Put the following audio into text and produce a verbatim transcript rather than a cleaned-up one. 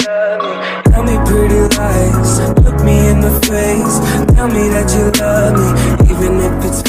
love me. Tell me pretty lies, look me in the face. Tell me that you love me, even if it's